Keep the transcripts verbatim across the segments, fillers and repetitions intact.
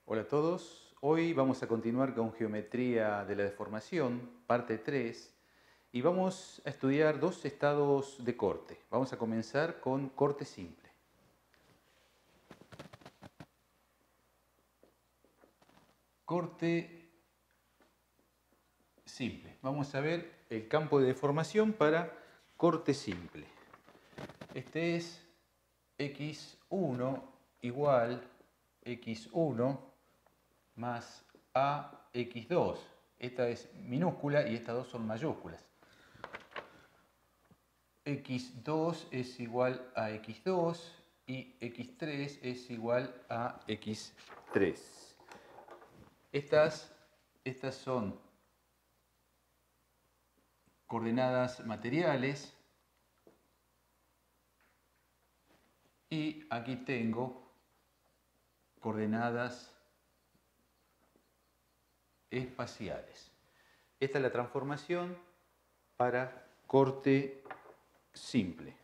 Hola a todos, hoy vamos a continuar con Geometría de la Deformación, parte tres, y vamos a estudiar dos estados de corte. Vamos a comenzar con corte simple. Corte simple. Vamos a ver el campo de deformación para corte simple. Este es equis uno igual equis uno más a equis dos. Esta es minúscula y estas dos son mayúsculas. equis dos es igual a equis dos y equis tres es igual a equis tres. Estas, estas son coordenadas materiales y aquí tengo coordenadas espaciales. Esta es la transformación para corte simple.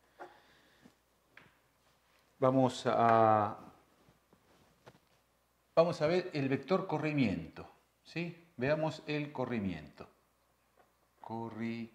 Vamos a, vamos a ver el vector corrimiento, ¿sí? Veamos el corrimiento. Corri,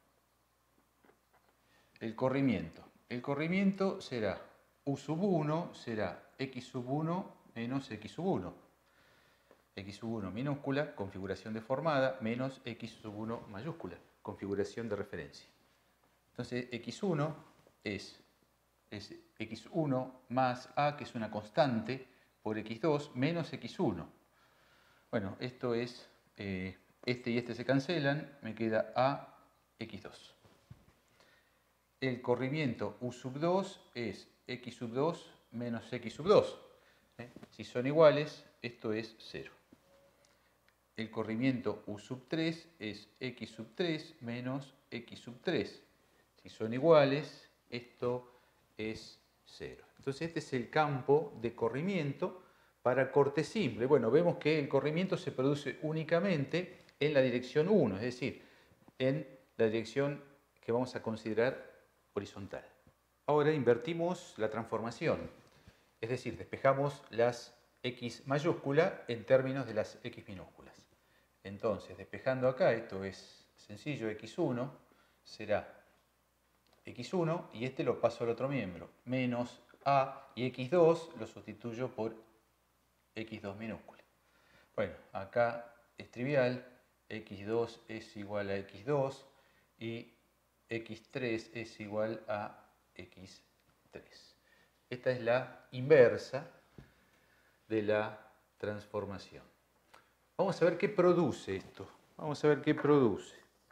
el corrimiento. El corrimiento será U sub uno, será X sub uno menos X sub uno. X sub uno minúscula, configuración deformada, menos X sub uno mayúscula, configuración de referencia. Entonces, equis uno es, es equis uno más A, que es una constante, por equis dos, menos equis uno. Bueno, esto es, eh, este y este se cancelan, me queda A, equis dos. El corrimiento U sub dos es X sub dos menos X sub dos. ¿eh? Si son iguales, esto es cero. El corrimiento U sub tres es X sub tres menos X sub tres. Si son iguales, esto es cero. Entonces este es el campo de corrimiento para corte simple. Bueno, vemos que el corrimiento se produce únicamente en la dirección uno, es decir, en la dirección que vamos a considerar horizontal. Ahora invertimos la transformación, es decir, despejamos las X mayúscula en términos de las X minúsculas. Entonces, despejando acá, esto es sencillo, equis uno será equis uno y este lo paso al otro miembro, menos A, y equis dos lo sustituyo por equis dos minúscula. Bueno, acá es trivial, equis dos es igual a equis dos y equis tres es igual a equis tres. Esta es la inversa de la transformación. Vamos a ver qué produce esto. Vamos a ver qué produce.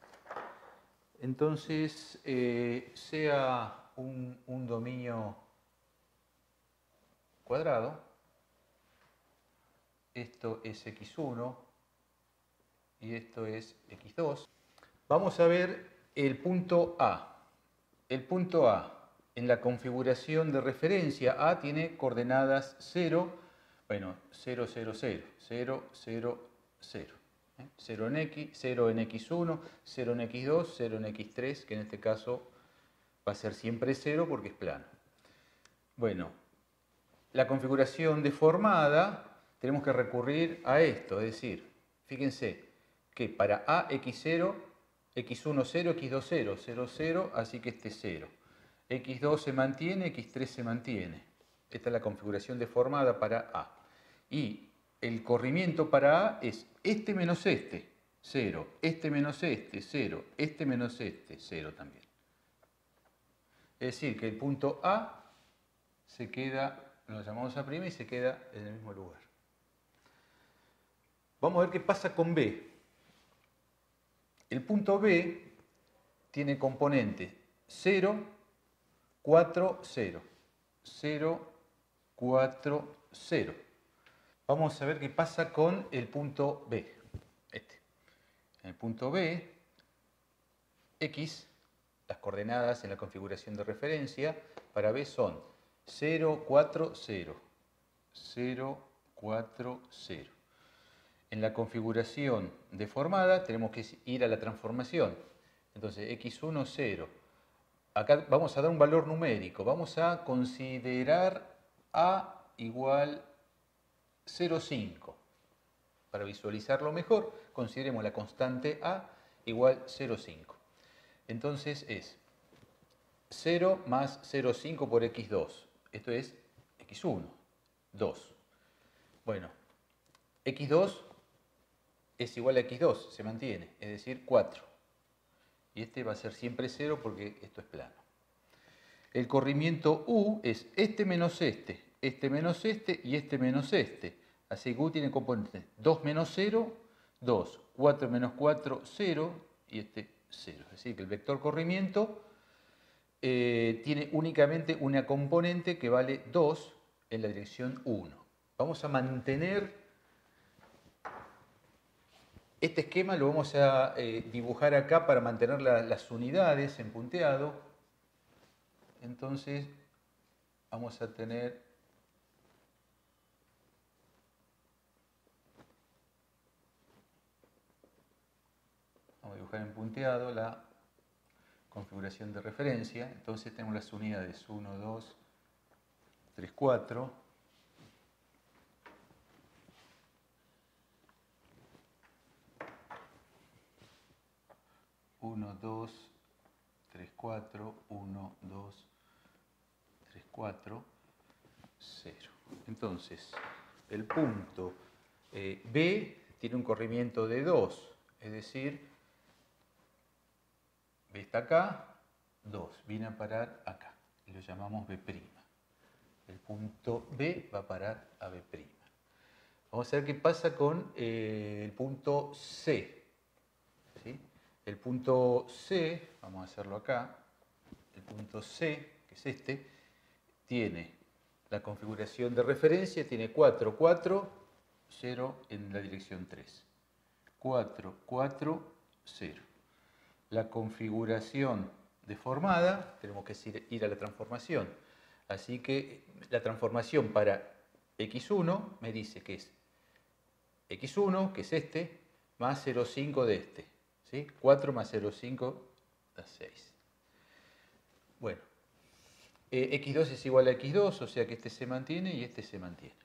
Entonces, eh, sea un, un dominio cuadrado, esto es equis uno y esto es equis dos. Vamos a ver el punto A. El punto A, en la configuración de referencia, A tiene coordenadas cero, bueno, cero, cero, cero, cero, cero, cero. ¿eh? cero en X, cero en equis uno, cero en equis dos, cero en equis tres, que en este caso va a ser siempre cero porque es plano. Bueno, la configuración deformada, tenemos que recurrir a esto, es decir, fíjense que para A, equis cero, equis uno, cero, equis dos, cero, cero, cero, así que este es cero. equis dos se mantiene, equis tres se mantiene. Esta es la configuración deformada para A. Y el corrimiento para A es este menos este, cero. Este menos este, cero. Este menos este, cero también. Es decir, que el punto A se queda, lo llamamos A' y se queda en el mismo lugar. Vamos a ver qué pasa con B. El punto B tiene componente cero, cuatro, cero. cero, cuatro, cero. Vamos a ver qué pasa con el punto B. Este. En el punto B, X, las coordenadas en la configuración de referencia para B son cero, cuatro, cero. cero, cuatro, cero. En la configuración deformada tenemos que ir a la transformación. Entonces, equis uno, cero. Acá vamos a dar un valor numérico. Vamos a considerar A igual cero coma cinco. Para visualizarlo mejor, consideremos la constante A igual cero coma cinco. Entonces es cero más cero coma cinco por equis dos. Esto es equis uno, dos. Bueno, equis dos es igual a equis dos, se mantiene, es decir, cuatro. Y este va a ser siempre cero porque esto es plano. El corrimiento U es este menos este, este menos este y este menos este. Así que U tiene componentes dos menos cero, dos, cuatro menos cuatro, cero y este cero. Es decir, que el vector corrimiento eh, tiene únicamente una componente que vale dos en la dirección uno. Vamos a mantener este esquema, lo vamos a eh, dibujar acá para mantener la, las unidades en punteado. Entonces vamos a tener vamos a dibujar en punteado la configuración de referencia. Entonces tenemos las unidades uno, dos, tres, cuatro. uno, dos, tres, cuatro, uno, dos, tres, cuatro, cero. Entonces, el punto eh, B tiene un corrimiento de dos, es decir, B está acá, dos, viene a parar acá, y lo llamamos B'. El punto B va a parar a B'. Vamos a ver qué pasa con eh, el punto C. ¿Sí? El punto C, vamos a hacerlo acá, el punto C, que es este, tiene la configuración de referencia, tiene cuatro, cuatro, cero en la dirección tres. cuatro, cuatro, cero. La configuración deformada, tenemos que ir a la transformación. Así que la transformación para equis uno me dice que es equis uno, que es este, más cero coma cinco de este. ¿Sí? cuatro más cero coma cinco da seis. Bueno, eh, equis dos es igual a equis dos, o sea que este se mantiene y este se mantiene.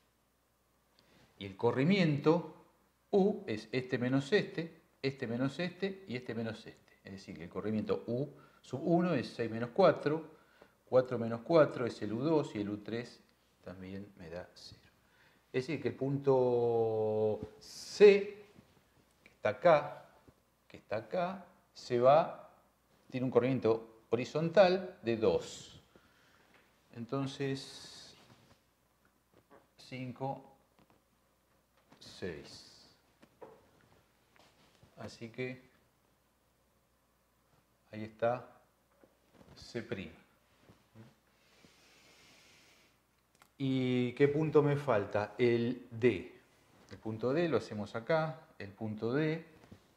Y el corrimiento U es este menos este, este menos este y este menos este. Es decir, que el corrimiento U sub uno es seis menos cuatro, cuatro menos cuatro es el U dos y el U tres también me da cero. Es decir, que el punto C, que está acá, que está acá, se va, tiene un corrimiento horizontal de dos. Entonces, cinco, seis. Así que ahí está C'. ¿Y qué punto me falta? El D. El punto D lo hacemos acá. El punto D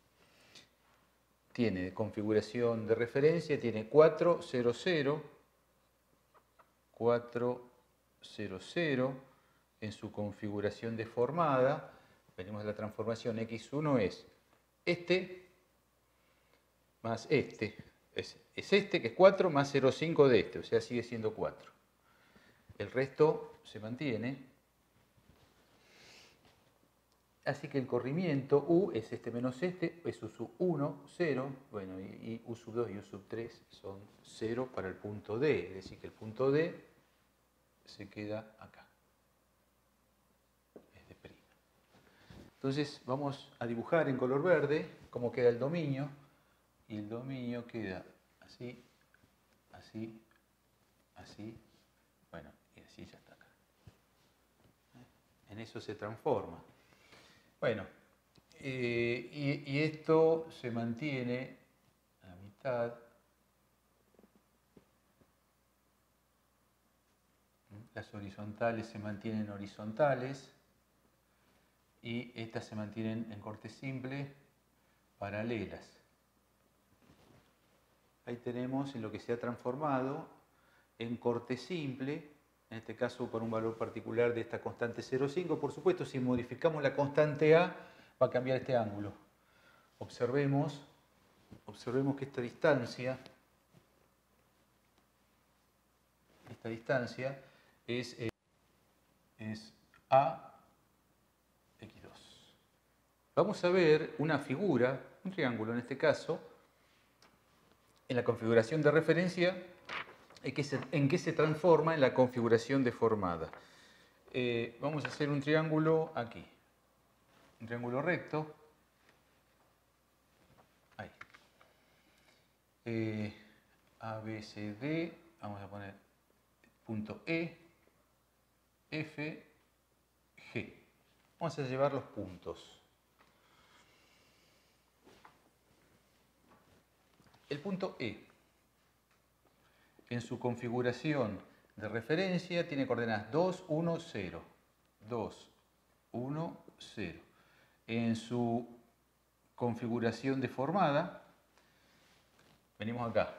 tiene configuración de referencia, tiene cuatro, cero, cero, cuatro, cero, cero. En su configuración deformada, venimos a la transformación equis uno es este más este. Es, es este que es cuatro más cero coma cinco de este, o sea, sigue siendo cuatro. El resto se mantiene. Así que el corrimiento U es este menos este, es U sub uno, cero, bueno, y, y U sub dos y U sub tres son cero para el punto D, es decir, que el punto D se queda acá. Es de prima. Entonces vamos a dibujar en color verde cómo queda el dominio, y el dominio queda así, así, así, bueno, y así ya está acá. En eso se transforma. Bueno, eh, y, y esto se mantiene a la mitad. Las horizontales se mantienen horizontales y estas se mantienen en corte simple paralelas. Ahí tenemos en lo que se ha transformado en corte simple, en este caso por un valor particular de esta constante cero coma cinco. Por supuesto, si modificamos la constante A, va a cambiar este ángulo. Observemos, observemos que esta distancia, esta distancia es, eh, es A vamos a ver una figura, un triángulo en este caso, en la configuración de referencia, en que se, en que se transforma en la configuración deformada. Eh, vamos a hacer un triángulo aquí, un triángulo recto. Ahí. Eh, A, B, C, D, vamos a poner punto E, F, G. Vamos a llevar los puntos. El punto E, en su configuración de referencia, tiene coordenadas dos, uno, cero. dos, uno, cero. En su configuración deformada, venimos acá.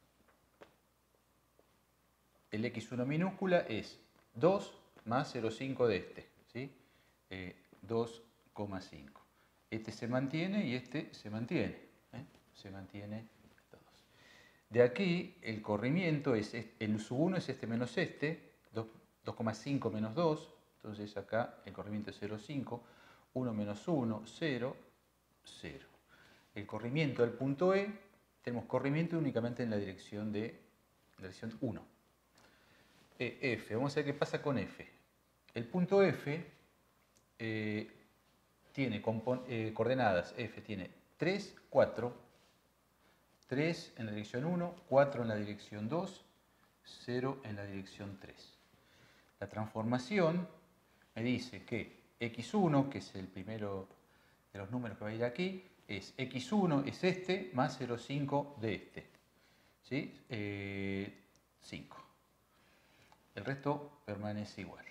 El equis uno minúscula es dos más cero coma cinco de este, ¿sí? Eh, dos coma cinco. Este se mantiene y este se mantiene. ¿eh? Se mantiene estos dos. De aquí el corrimiento es, el sub uno es este menos este, dos coma cinco menos dos, entonces acá el corrimiento es cero coma cinco, uno menos uno, cero, cero. El corrimiento del punto E, tenemos corrimiento únicamente en la dirección de la dirección uno. E, F, vamos a ver qué pasa con F. El punto F eh, tiene eh, coordenadas, F tiene tres, cuatro, tres en la dirección uno, cuatro en la dirección dos, cero en la dirección tres. La transformación me dice que equis uno, que es el primero de los números que va a ir aquí, es equis uno es este más cero coma cinco de este. ¿Sí? Eh, cinco. El resto permanece igual.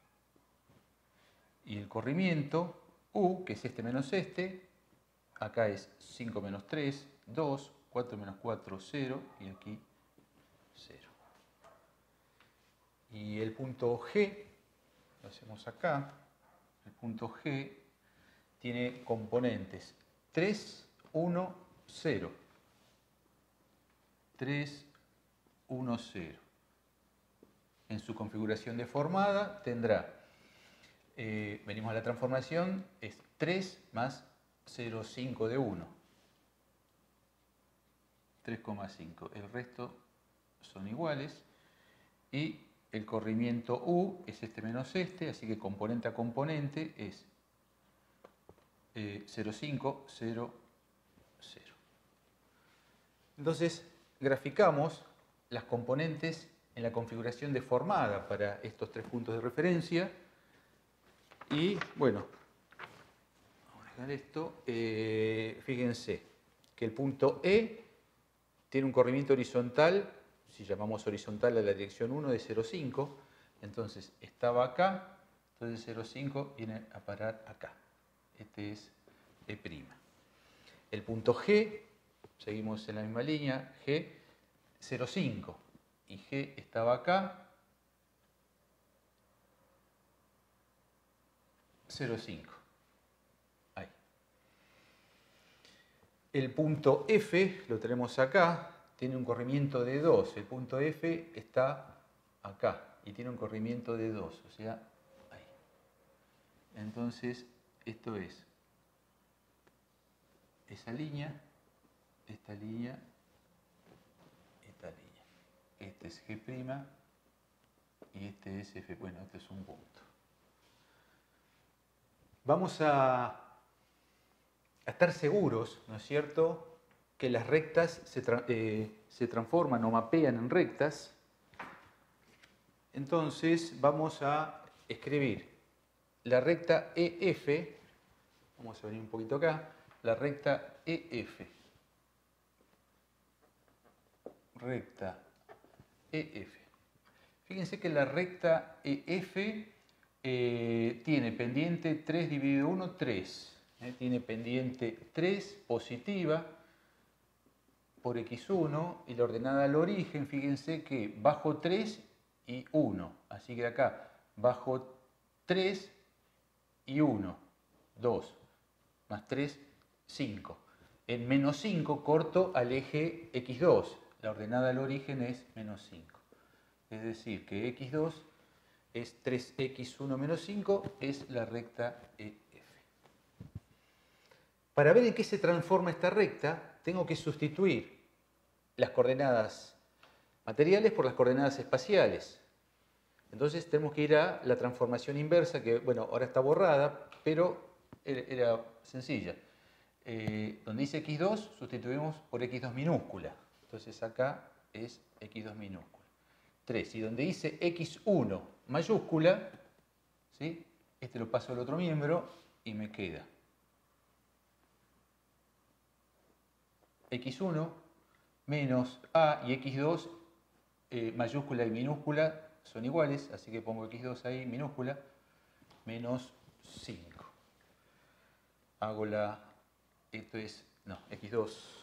Y el corrimiento U, que es este menos este, acá es cinco menos tres, dos, cuatro menos cuatro, cero, y aquí cero. Y el punto G, lo hacemos acá, el punto G tiene componentes tres, uno, cero. tres, uno, cero. En su configuración deformada tendrá, eh, venimos a la transformación, es tres más cero coma cinco de uno. tres coma cinco. El resto son iguales. Y el corrimiento U es este menos este, así que componente a componente es eh, cero coma cinco, cero, cero. Entonces, graficamos las componentes en la configuración deformada para estos tres puntos de referencia. Y, bueno, vamos a dejar esto. Eh, fíjense que el punto E tiene un corrimiento horizontal, si llamamos horizontal a la dirección uno, de cero coma cinco. Entonces, estaba acá, entonces cero coma cinco viene a parar acá. Este es E'. El punto G, seguimos en la misma línea, G, cero coma cinco. Y G estaba acá, cero coma cinco. Ahí. El punto F, lo tenemos acá, tiene un corrimiento de dos. El punto F está acá y tiene un corrimiento de dos, o sea, ahí. Entonces, esto es esa línea, esta línea, esta línea. Este es G' y este es F. Bueno, este es un punto. Vamos a, a estar seguros, ¿no es cierto?, que las rectas se, tra eh, se transforman o mapean en rectas. Entonces vamos a escribir la recta E F, vamos a venir un poquito acá, la recta E F. Recta E F. Fíjense que la recta E F eh, tiene pendiente tres dividido uno, tres. Eh, tiene pendiente tres positiva por equis uno y la ordenada al origen, fíjense que bajo tres y uno. Así que acá bajo tres y uno, dos, más tres, cinco. En menos cinco corto al eje equis dos. La ordenada al origen es menos cinco. Es decir, que equis dos es tres equis uno menos cinco, es la recta E F. Para ver en qué se transforma esta recta, tengo que sustituir las coordenadas materiales por las coordenadas espaciales. Entonces tenemos que ir a la transformación inversa, que bueno, ahora está borrada, pero era, era sencilla. Eh, donde dice equis dos, sustituimos por equis dos minúscula. Entonces acá es equis dos minúscula. tres. Y donde dice equis uno mayúscula, ¿sí? Este lo paso al otro miembro y me queda equis uno menos a y equis dos, eh, mayúscula y minúscula, son iguales, así que pongo equis dos ahí, minúscula, menos cinco. Hago la... Esto es... No, equis dos.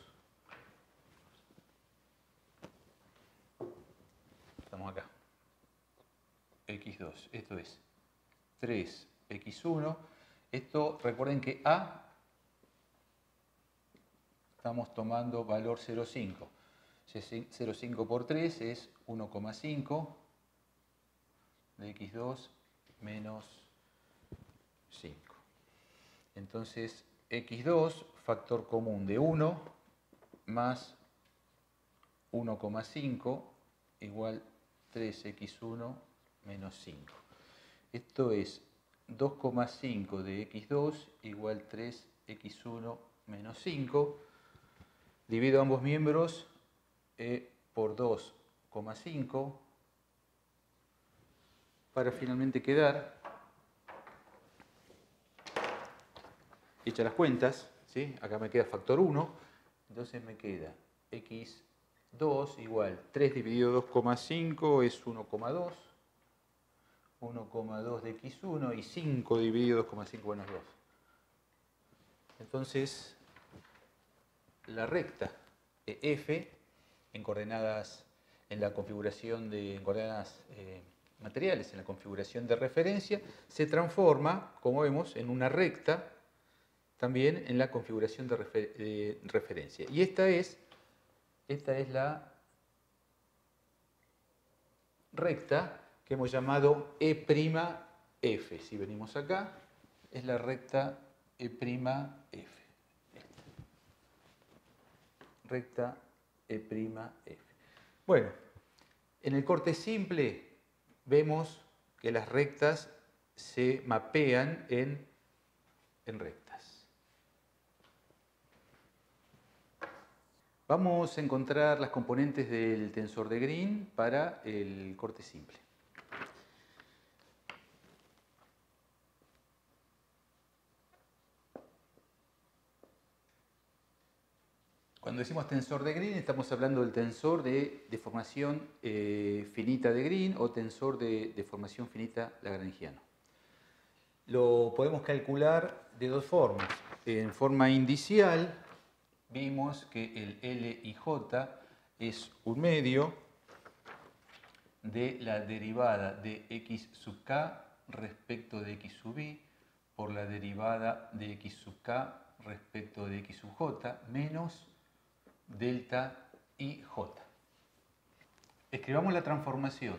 Estamos acá. equis dos. Esto es tres equis uno. Esto, recuerden que A estamos tomando valor cero coma cinco. cero coma cinco por tres es uno coma cinco de equis dos menos cinco. Entonces, equis dos, factor común de uno, más uno coma cinco, igual tres equis uno menos cinco. Esto es dos coma cinco de equis dos igual tres equis uno menos cinco. Divido ambos miembros eh, por dos coma cinco para finalmente quedar, hechas las cuentas, ¿sí? Acá me queda factor uno, entonces me queda equis dos igual tres dividido dos coma cinco es uno coma dos, uno coma dos de equis uno y cinco dividido dos coma cinco menos dos. Entonces, la recta F en coordenadas, en la configuración de en coordenadas eh, materiales, en la configuración de referencia, se transforma, como vemos, en una recta también en la configuración de, refer de referencia. Y esta es, esta es la recta que hemos llamado E'F. Si venimos acá, es la recta E'F. Recta E'F. Bueno, en el corte simple vemos que las rectas se mapean en, en rectas. Vamos a encontrar las componentes del tensor de Green para el corte simple. Cuando decimos tensor de Green, estamos hablando del tensor de deformación eh, finita de Green o tensor de deformación finita lagrangiano. Lo podemos calcular de dos formas. En forma indicial, vimos que el L y J es un medio de la derivada de x sub k respecto de x sub i por la derivada de x sub k respecto de x sub j menos delta ij. Escribamos la transformación.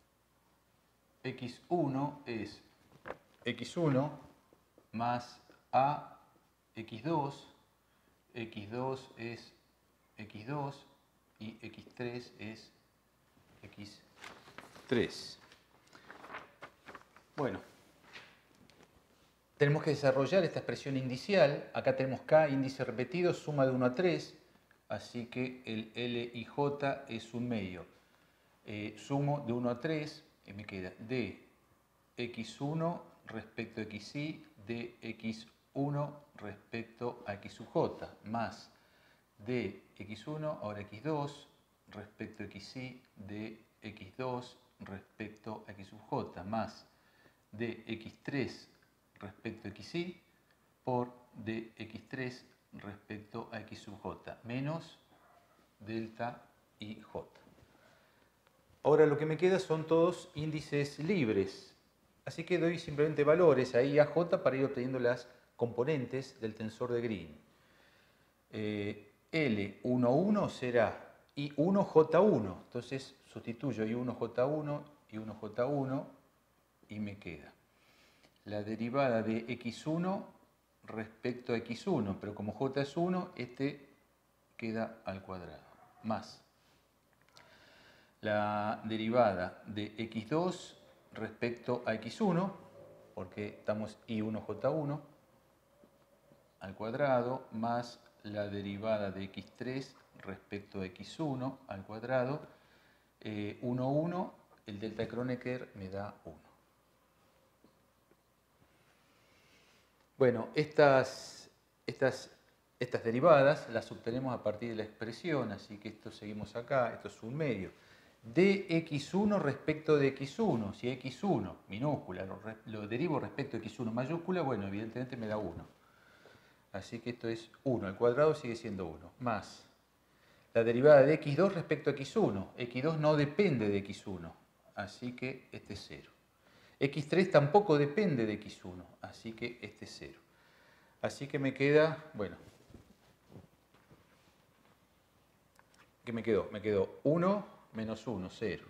equis uno es equis uno más a equis dos, equis dos es equis dos y equis tres es equis tres. Bueno, tenemos que desarrollar esta expresión indicial. Acá tenemos k, índice repetido, suma de uno a tres. Así que el L y J es un medio. Eh, sumo de uno a tres y me queda de equis uno respecto a xi de equis uno respecto a x sub j más de equis uno, ahora equis dos respecto a xi de equis dos respecto a x sub j más de equis tres respecto a xi por de equis tres respecto a x sub j menos delta ij. Ahora lo que me queda son todos índices libres, así que doy simplemente valores a i y a j para ir obteniendo las componentes del tensor de Green. Eh, L uno uno será i uno j uno, entonces sustituyo i uno j uno, i uno j uno y me queda la derivada de equis uno respecto a equis uno, pero como j es uno, este queda al cuadrado, más la derivada de equis dos respecto a equis uno, porque estamos i uno j uno, al cuadrado, más la derivada de equis tres respecto a equis uno al cuadrado, eh, uno, uno, el delta de Kronecker me da uno. Bueno, estas, estas, estas derivadas las obtenemos a partir de la expresión, así que esto seguimos acá, esto es un medio. De equis uno respecto de equis uno, si equis uno minúscula lo, lo derivo respecto a equis uno mayúscula, bueno, evidentemente me da uno. Así que esto es uno, al cuadrado sigue siendo uno, más la derivada de equis dos respecto a equis uno. equis dos no depende de equis uno, así que este es cero. equis tres tampoco depende de equis uno, así que este es cero. Así que me queda, bueno, ¿qué me quedó? Me quedó uno menos uno, cero.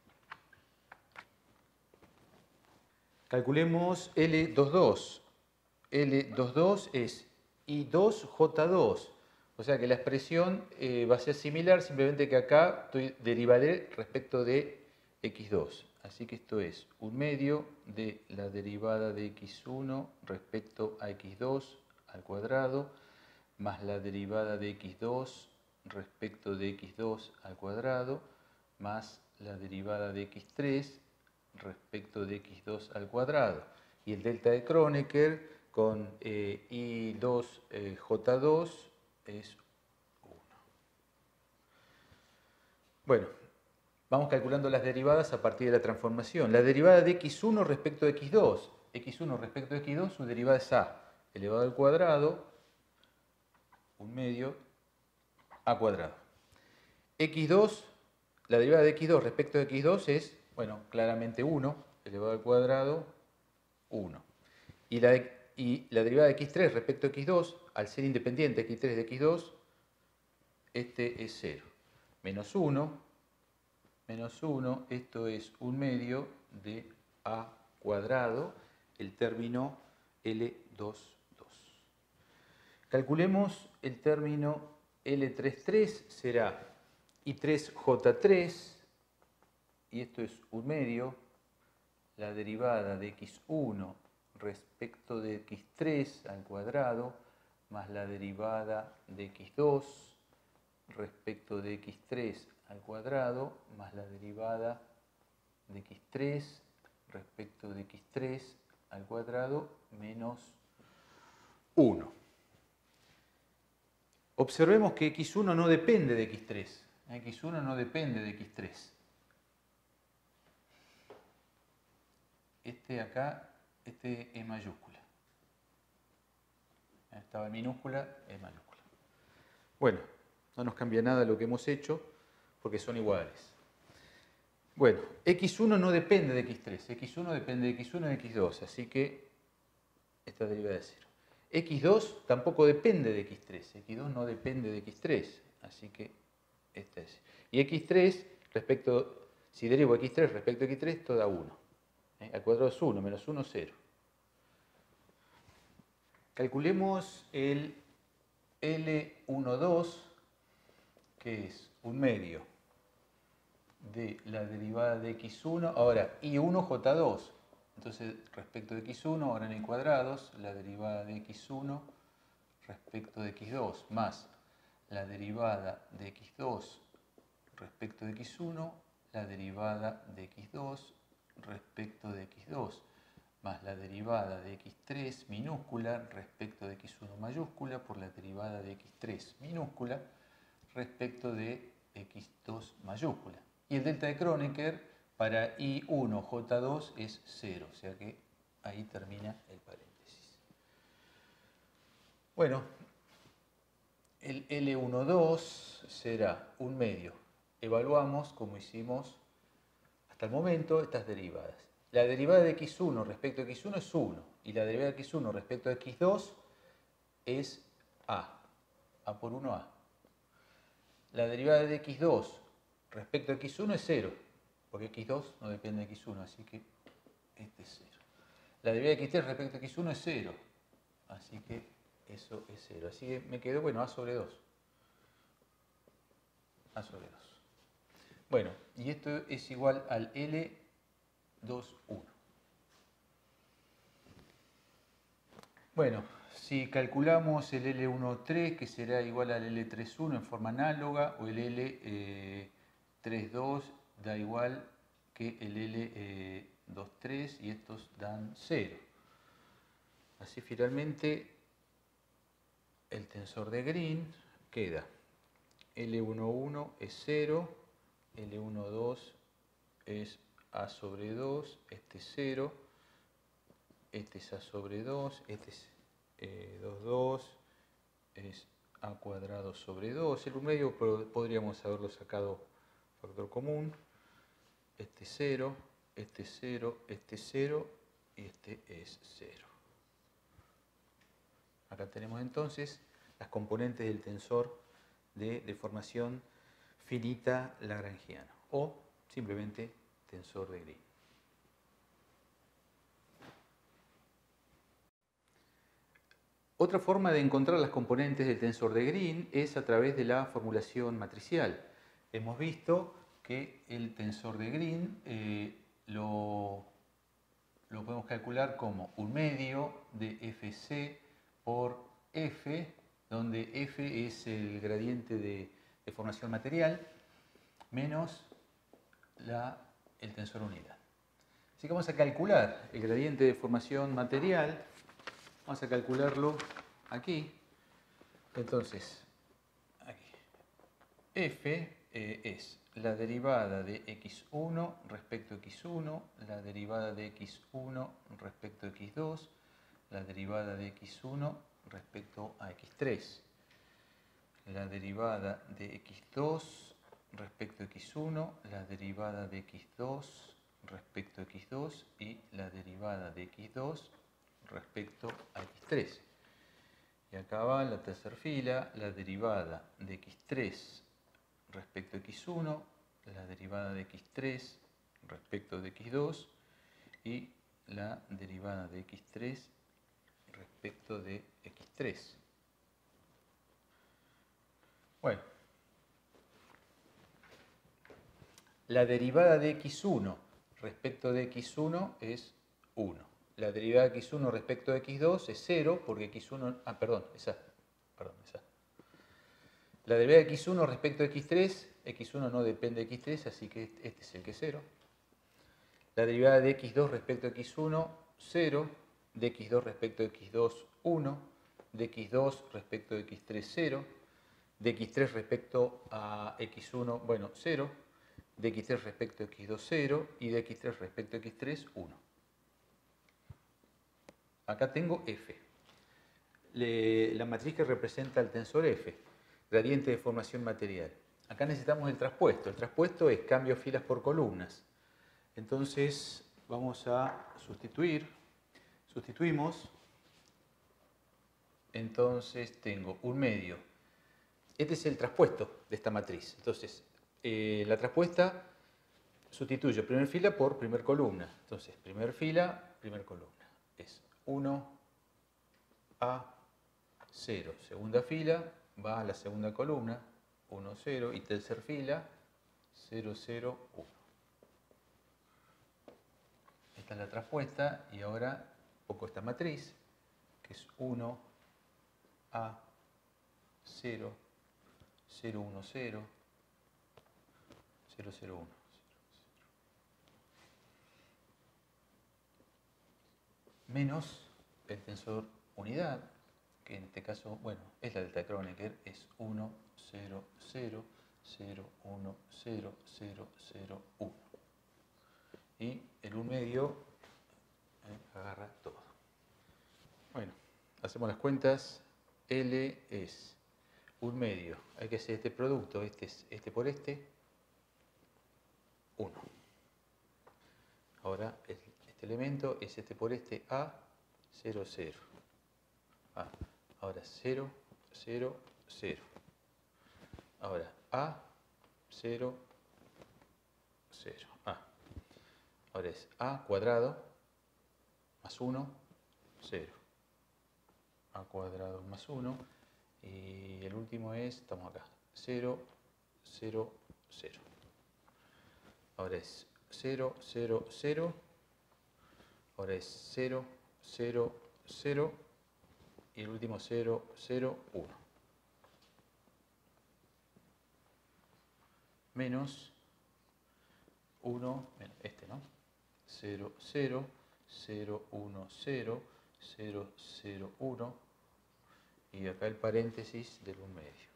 Calculemos L veintidós. L veintidós es i dos j dos. O sea que la expresión eh, va a ser similar, simplemente que acá estoy, derivaré respecto de equis dos. Así que esto es un medio de la derivada de equis uno respecto a equis dos al cuadrado, más la derivada de equis dos respecto de equis dos al cuadrado, más la derivada de equis tres respecto de equis dos al cuadrado. Y el delta de Kronecker con eh, i dos j dos es uno. Bueno, vamos calculando las derivadas a partir de la transformación. La derivada de equis uno respecto de equis dos. equis uno respecto de equis dos, su derivada es a elevado al cuadrado, un medio, a cuadrado. equis dos, la derivada de equis dos respecto de equis dos es, bueno, claramente uno, elevado al cuadrado, uno. Y la, de, y la derivada de equis tres respecto a equis dos, al ser independiente equis tres de equis dos, este es cero. Menos uno, menos uno, esto es un medio de a cuadrado, el término L veintidós. Calculemos el término L treinta y tres, será i tres j tres, y esto es un medio, la derivada de equis uno respecto de equis tres al cuadrado, más la derivada de equis dos respecto de equis tres al cuadrado, más la derivada de equis tres respecto de equis tres al cuadrado, menos uno. Observemos que equis uno no depende de equis tres. equis uno no depende de equis tres. Este acá, este es mayúscula. Estaba en minúscula, es mayúscula. Bueno, no nos cambia nada lo que hemos hecho porque son iguales. Bueno, equis uno no depende de equis tres. equis uno depende de equis uno y de equis dos, así que esta derivada de cero. equis dos tampoco depende de equis tres. equis dos no depende de equis tres, así que esta es. Y equis tres, respecto, si derivo equis tres respecto a equis tres, esto da uno. ¿Eh? Al cuadrado es uno, menos uno, cero. Calculemos el L veintidós, que es un medio de la derivada de equis uno, ahora i uno j dos. Entonces, respecto de equis uno, ahora en el cuadrados, la derivada de equis uno respecto de equis dos, más la derivada de equis dos respecto de equis uno, la derivada de equis dos respecto de equis dos, más la derivada de equis tres minúscula respecto de equis uno mayúscula por la derivada de equis tres minúscula respecto de equis dos mayúscula. Y el delta de Kronecker para i uno j dos es cero, o sea que ahí termina el paréntesis. Bueno, el L veintidós será un medio. Evaluamos, como hicimos hasta el momento, estas derivadas. La derivada de equis uno respecto a equis uno es uno, y la derivada de equis uno respecto a equis dos es a. A por uno, a. La derivada de equis dos respecto a equis uno es cero, porque equis dos no depende de equis uno, así que este es cero. La derivada de equis tres respecto a equis uno es cero, así que eso es cero. Así que me quedó, bueno, A sobre dos. A sobre dos. Bueno, y esto es igual al L dos uno. Bueno, si calculamos el L uno tres, que será igual al L tres uno en forma análoga, o el L tres dos da igual que el L dos tres, y estos dan cero. Así finalmente el tensor de Green queda L uno uno es cero, L uno dos es A sobre dos, este es cero, este es A sobre dos, este es eh, dos dos, es A cuadrado sobre dos. El medio podríamos haberlo sacado factor común. Este es cero, este es cero, este es cero y este es cero. Acá tenemos entonces las componentes del tensor de deformación finita lagrangiana, o simplemente tensor de Green. Otra forma de encontrar las componentes del tensor de Green es a través de la formulación matricial. Hemos visto que el tensor de Green eh, lo, lo podemos calcular como un medio de F C por F, donde F es el gradiente de deformación material, menos la, el tensor unidad. Así que vamos a calcular el gradiente de deformación material. Vamos a calcularlo aquí. Entonces, aquí. F eh, es la derivada de x uno respecto a x uno, la derivada de x uno respecto a x dos, la derivada de x uno respecto a x tres, la derivada de x dos respecto a x uno, la derivada de x dos respecto a x dos y la derivada de x dos respecto a x tres. Y acá va la tercera fila, la derivada de x tres respecto a x uno, la derivada de x tres respecto de x dos y la derivada de x tres respecto de x tres. Bueno, la derivada de x uno respecto de x uno es uno. La derivada de x uno respecto de x dos es cero, porque x uno... Ah, perdón, esa. Perdón, esa. La derivada de x uno respecto de x tres, x uno no depende de x tres, así que este es el que es cero. La derivada de x dos respecto a x uno, cero. De x dos respecto a x dos, uno. De x dos respecto a x tres, cero. De x tres respecto a x uno, bueno, cero. De x tres respecto a x dos, cero. Y de x tres respecto a x tres, uno. Acá tengo F. Le, la matriz que representa el tensor F, gradiente de formación material. Acá necesitamos el traspuesto. El traspuesto es cambio filas por columnas. Entonces vamos a sustituir. Sustituimos. Entonces tengo un medio. Este es el traspuesto de esta matriz. Entonces, eh, la traspuesta sustituye primer fila por primer columna. Entonces, primer fila, primer columna. Es uno, A, cero. Segunda fila va a la segunda columna, uno, cero. Y tercera fila, cero, cero, uno. Esta es la traspuesta y ahora pongo esta matriz, que es uno, A, cero, cero, uno, cero, cero, cero, uno. Menos el tensor unidad, que en este caso, bueno, es la delta de Kronecker, es uno, cero, cero, cero, uno, cero, cero, cero, uno. Y el un medio eh, agarra todo. Bueno, hacemos las cuentas. L es un medio. Hay que hacer este producto, este es este por este, uno. Ahora este elemento es este por este, A, cero, cero. A. Ahora cero, cero, cero. Ahora A, cero, cero. A. Ahora es A cuadrado más uno, cero. a cuadrado más uno. Y el último es, estamos acá, cero, cero, cero. Ahora es cero, cero, cero. Ahora es cero, cero, cero. Y el último cero, cero, uno. Menos uno, este, ¿no? cero, cero, cero, uno, cero, cero, cero, uno. Y acá el paréntesis del un medio.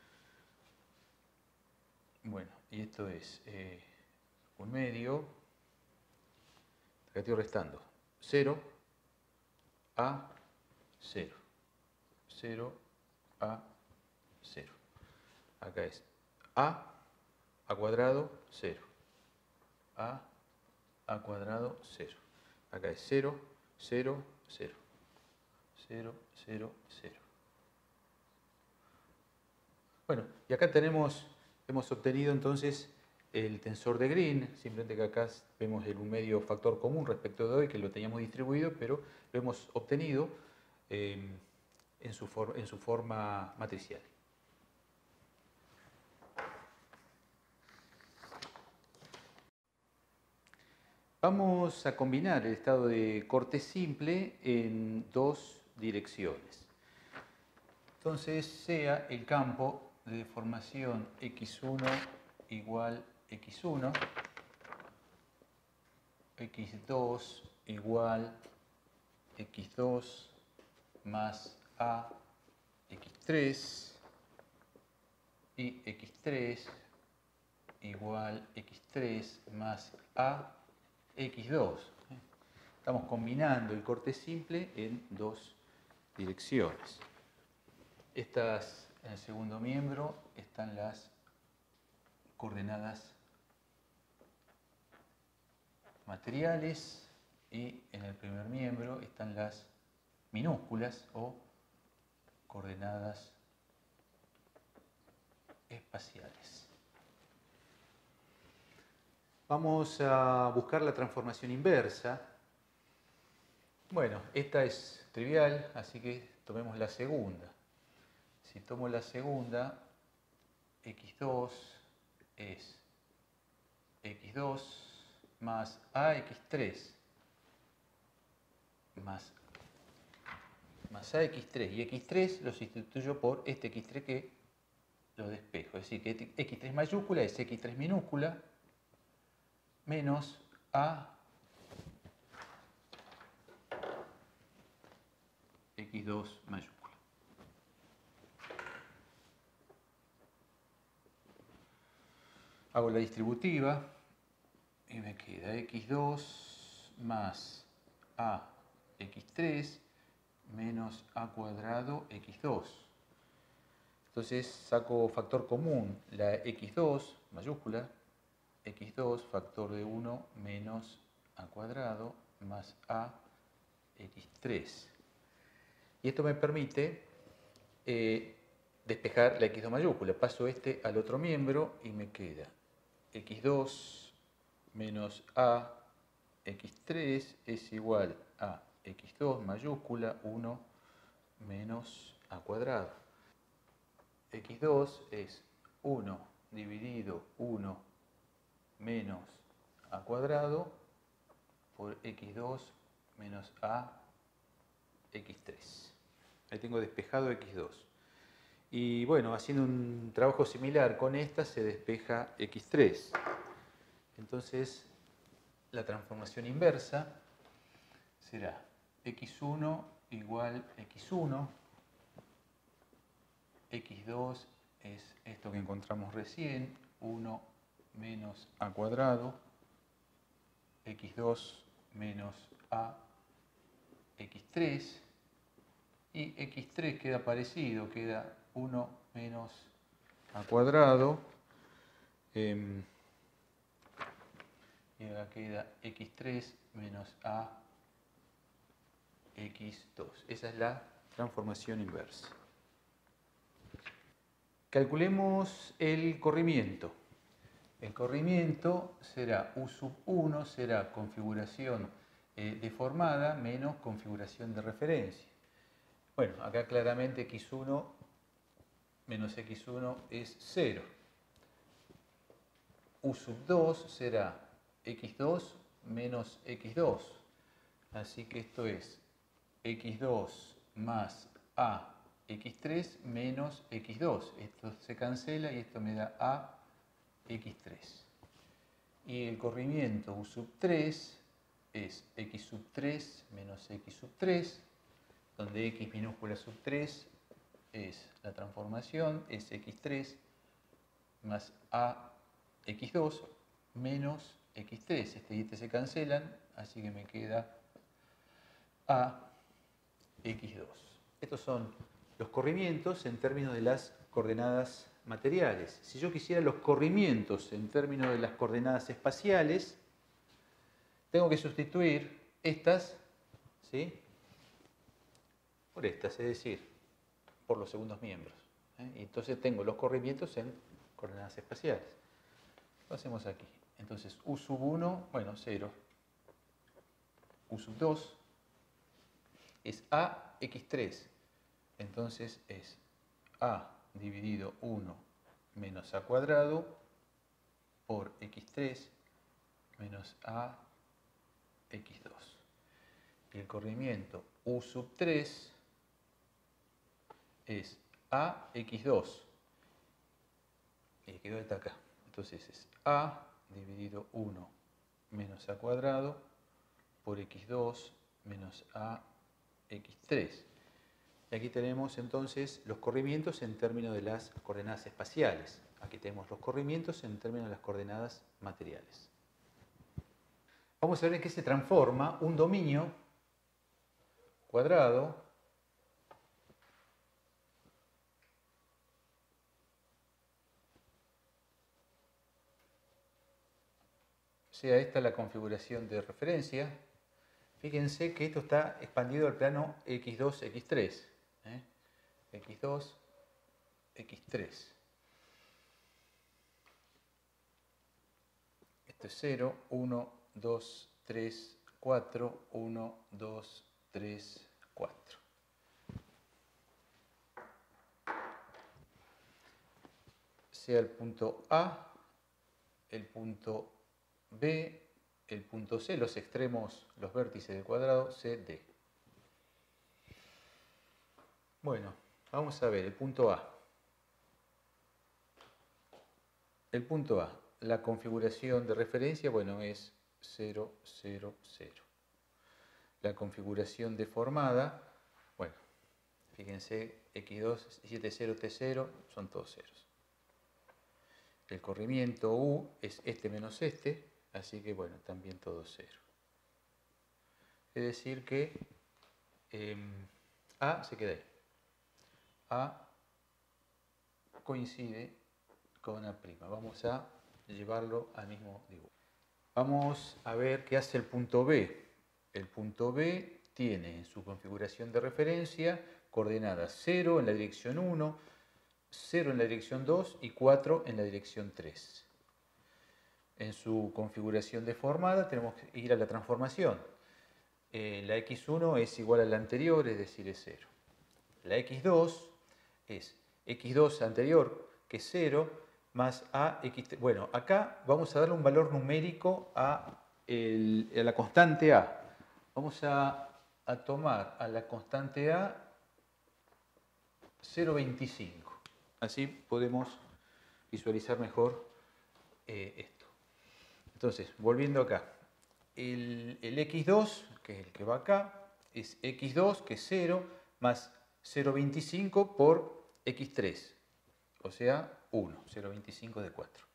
Bueno, y esto es eh, un medio. Acá estoy restando. cero a cero. cero a cero. Acá es a a cuadrado cero. A a cuadrado cero. Acá es cero, cero, cero. cero, cero, cero. Bueno, y acá tenemos, hemos obtenido entonces el tensor de Green, simplemente que acá vemos el un medio factor común respecto de hoy, que lo teníamos distribuido, pero lo hemos obtenido eh, en, su for, en su forma matricial. Vamos a combinar el estado de corte simple en dos direcciones. Entonces, sea el campo de deformación equis uno igual equis uno, equis dos igual equis dos más a equis tres y equis tres igual equis tres más a equis dos. Estamos combinando el corte simple en dos direcciones. Estas, en el segundo miembro están las coordenadas materiales y en el primer miembro están las minúsculas o coordenadas espaciales. Vamos a buscar la transformación inversa. Bueno, esta es trivial, así que tomemos la segunda. Si tomo la segunda, equis dos es equis dos más a equis tres más, más a equis tres. Y equis tres lo sustituyo por este equis tres que lo despejo. Es decir, que equis tres mayúscula es equis tres minúscula menos a equis dos mayúscula. Hago la distributiva y me queda equis dos más a equis tres menos a cuadrado equis dos. Entonces saco factor común, la equis dos mayúscula, equis dos factor de uno menos a cuadrado más a equis tres. Y esto me permite eh, despejar la equis dos mayúscula. Paso este al otro miembro y me queda equis dos menos a equis tres es igual a equis dos mayúscula uno menos a cuadrado. equis dos es uno dividido uno menos a cuadrado por equis dos menos a equis tres. Ahí tengo despejado equis dos. Y bueno, haciendo un trabajo similar con esta se despeja equis tres. Entonces, la transformación inversa será equis uno igual equis uno, equis dos es esto que encontramos recién, uno menos a cuadrado, equis dos menos a equis tres, y equis tres queda parecido, queda uno menos a cuadrado, eh, y acá queda equis tres menos a equis dos. Esa es la transformación inversa. Calculemos el corrimiento. El corrimiento será U sub uno, será configuración eh, deformada menos configuración de referencia. Bueno, acá claramente equis uno menos equis uno es cero. U sub dos será equis dos menos equis dos. Así que esto es equis dos más a equis tres menos equis dos. Esto se cancela y esto me da a equis tres. Y el corrimiento U sub tres es x sub tres menos x sub tres, donde x minúscula sub tres es la transformación, es equis tres más a equis dos menos equis tres. Este y este se cancelan, así que me queda a equis dos. Estos son los corrimientos en términos de las coordenadas materiales. Si yo quisiera los corrimientos en términos de las coordenadas espaciales, tengo que sustituir estas, ¿sí?, por estas, es decir, por los segundos miembros. ¿eh? Y entonces tengo los corrimientos en coordenadas espaciales. Lo hacemos aquí. Entonces, U sub uno, bueno, cero. U sub dos es a equis tres. Entonces es a dividido uno menos a cuadrado por equis tres menos a equis dos. Y el corrimiento U sub tres es a equis dos. Y quedó esta acá. Entonces es a dividido uno menos a cuadrado por equis dos menos a equis tres. Y aquí tenemos entonces los corrimientos en términos de las coordenadas espaciales. Aquí tenemos los corrimientos en términos de las coordenadas materiales. Vamos a ver en qué se transforma un dominio cuadrado sea esta la configuración de referencia. Fíjense que esto está expandido al plano equis dos, equis tres. ¿eh? equis dos, equis tres. Esto es cero, uno, dos, tres, cuatro, uno, dos, tres, cuatro. Sea el punto A, el punto B, el punto C, los extremos, los vértices del cuadrado, C, D. Bueno, vamos a ver el punto A. El punto A, la configuración de referencia, bueno, es cero, cero, cero. La configuración deformada, bueno, fíjense, equis dos, siete, cero, T cero, son todos ceros. El corrimiento U es este menos este, así que bueno, también todo cero. Es decir que eh, A se queda ahí. A coincide con A'. Vamos a llevarlo al mismo dibujo. Vamos a ver qué hace el punto B. El punto B tiene en su configuración de referencia coordenadas cero en la dirección uno, cero en la dirección dos y cuatro en la dirección tres. En su configuración deformada tenemos que ir a la transformación. Eh, la equis uno es igual a la anterior, es decir, es cero. La equis dos es equis dos anterior, que es cero, más a equis tres. Bueno, acá vamos a darle un valor numérico a, el, a la constante a. Vamos a, a tomar a la constante a cero coma veinticinco. Así podemos visualizar mejor eh, esto. Entonces, volviendo acá, el, el equis dos, que es el que va acá, es equis dos, que es cero, más cero coma veinticinco por equis tres, o sea, uno, cero coma veinticinco de cuatro.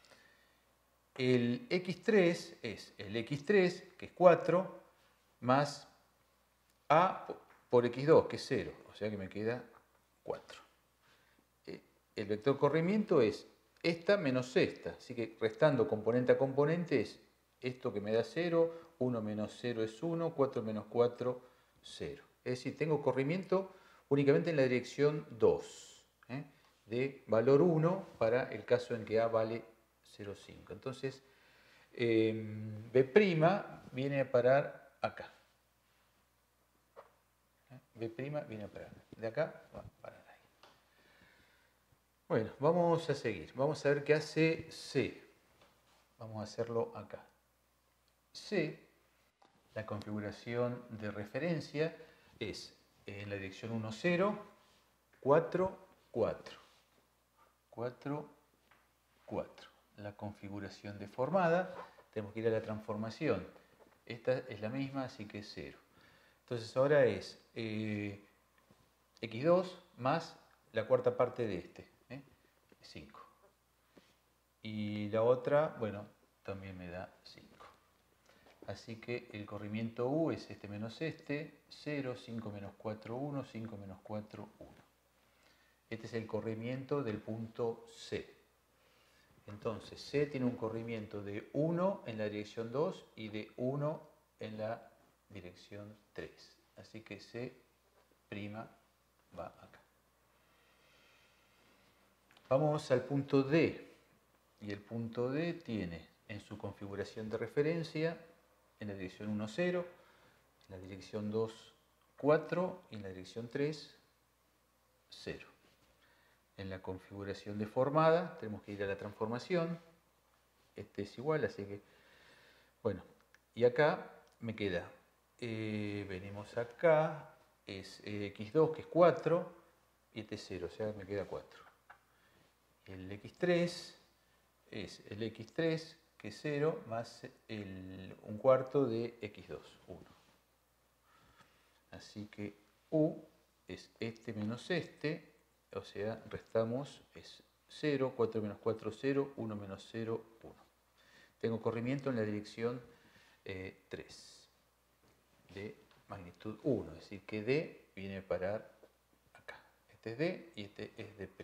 El equis tres es el equis tres, que es cuatro, más a por equis dos, que es cero, o sea que me queda cuatro. El vector corrimiento es esta menos esta, así que restando componente a componente es esto que me da cero, uno menos cero es uno, cuatro menos cuatro, cero. Es decir, tengo corrimiento únicamente en la dirección dos, ¿eh? de valor uno para el caso en que A vale cero coma cinco. Entonces, eh, B' viene a parar acá. ¿eh? B' viene a parar. De acá va a parar ahí. Bueno, vamos a seguir. Vamos a ver qué hace C. Vamos a hacerlo acá. C, la configuración de referencia es en la dirección uno, cero, cuatro, cuatro. cuatro, cuatro. La configuración deformada, tenemos que ir a la transformación. Esta es la misma, así que es cero. Entonces ahora es eh, equis dos más la cuarta parte de este, ¿eh? cinco. Y la otra, bueno, también me da cinco. Así que el corrimiento U es este menos este, cero, cinco menos cuatro, uno, cinco menos cuatro, uno. Este es el corrimiento del punto C. Entonces, C tiene un corrimiento de uno en la dirección dos y de uno en la dirección tres. Así que C' va acá. Vamos al punto D. Y el punto D tiene en su configuración de referencia en la dirección uno, cero, en la dirección dos, cuatro y en la dirección tres, cero. En la configuración deformada tenemos que ir a la transformación. Este es igual, así que, bueno, y acá me queda, eh, venimos acá, es eh, equis dos que es cuatro y este es cero, o sea me queda cuatro. El equis tres es el equis tres que es cero más el, un cuarto de equis dos, uno. Así que U es este menos este, o sea, restamos, es cero, cuatro menos cuatro, cero, uno menos cero, uno. Tengo corrimiento en la dirección eh, tres, de magnitud uno, es decir, que D viene a parar acá. Este es D y este es D'.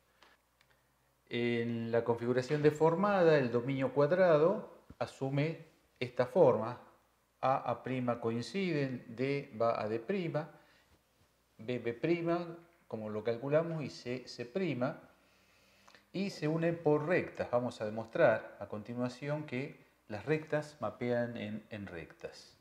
En la configuración deformada, el dominio cuadrado asume esta forma. A, A' coinciden, D va a D', B, B', como lo calculamos, y C, C', y se unen por rectas. Vamos a demostrar a continuación que las rectas mapean en, en rectas.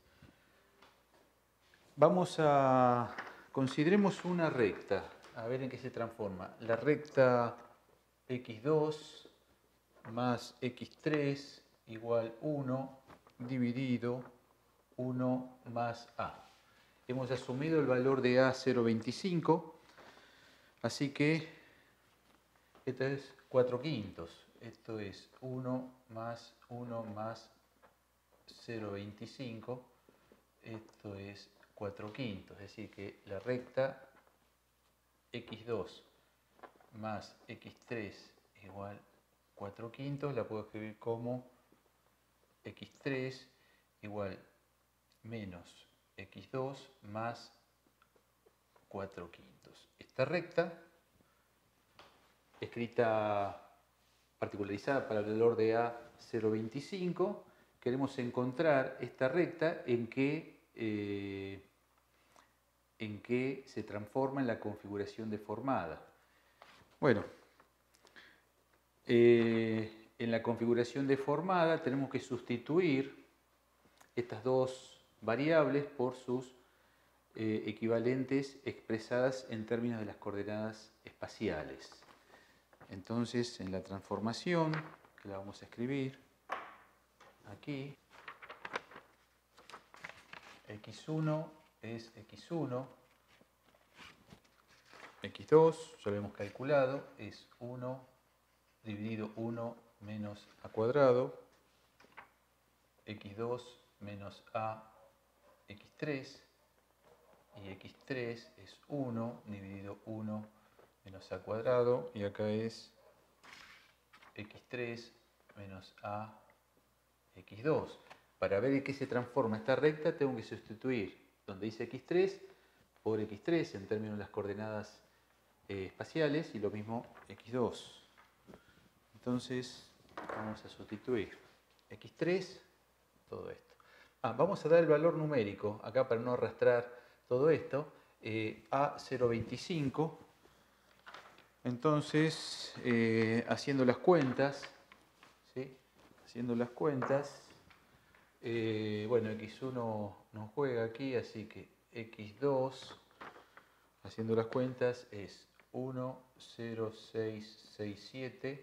Vamos a... consideremos una recta, a ver en qué se transforma. La recta equis dos más equis tres igual uno dividido uno más A. Hemos asumido el valor de A cero coma veinticinco, así que esto es cuatro quintos. Esto es uno más uno más cero coma veinticinco. Esto es cuatro quintos, es decir que la recta equis dos más equis tres igual cuatro quintos la puedo escribir como equis tres igual menos equis dos más cuatro quintos. Esta recta, escrita particularizada para el valor de A cero coma veinticinco, queremos encontrar esta recta en que, eh, en que se transforma en la configuración deformada. Bueno, eh, en la configuración deformada tenemos que sustituir estas dos variables por sus eh, equivalentes expresadas en términos de las coordenadas espaciales. Entonces, en la transformación, que la vamos a escribir aquí, equis uno es equis uno, equis dos, ya lo hemos calculado, es uno dividido uno menos a cuadrado, equis dos menos a equis tres, y equis tres es uno dividido uno menos a cuadrado, y acá es equis tres menos a equis dos. Para ver en qué se transforma esta recta tengo que sustituir donde dice equis tres por equis tres en términos de las coordenadas eh, espaciales, y lo mismo equis dos. Entonces vamos a sustituir equis tres, todo esto. Ah, vamos a dar el valor numérico acá para no arrastrar todo esto, eh, A cero coma veinticinco. Entonces, eh, haciendo las cuentas, ¿sí? Haciendo las cuentas, eh, bueno, equis uno nos juega aquí, así que equis dos haciendo las cuentas, es uno coma cero seis seis siete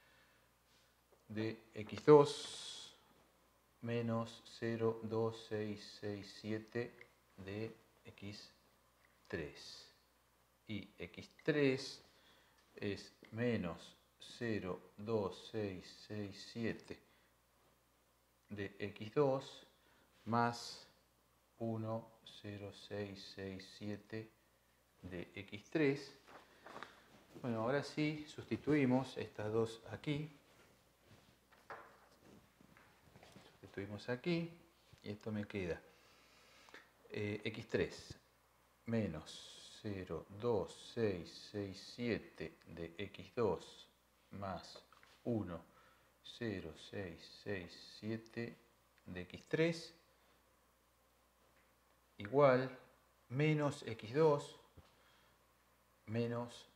de equis dos menos cero coma dos seis seis siete de equis tres. Y equis tres es menos cero coma dos seis seis siete de equis dos más uno coma cero seis seis siete de equis tres. Bueno, ahora sí sustituimos estas dos aquí. Sustituimos aquí y esto me queda eh, equis tres menos cero coma dos seis seis siete de equis dos más uno coma cero seis seis siete de equis tres igual menos equis dos menos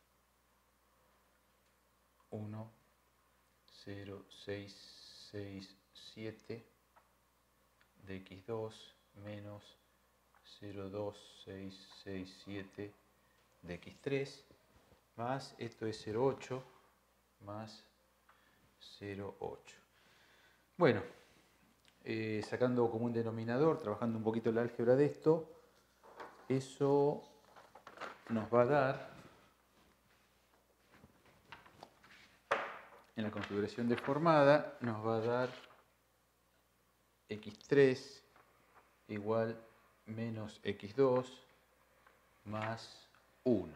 uno coma cero seis seis siete de equis dos menos cero coma dos seis seis siete de equis tres más, esto es cero coma ocho más cero coma ocho. Bueno, eh, sacando como un denominador, trabajando un poquito la álgebra de esto, eso nos va a dar, en la configuración deformada, nos va a dar equis tres igual menos equis dos más uno.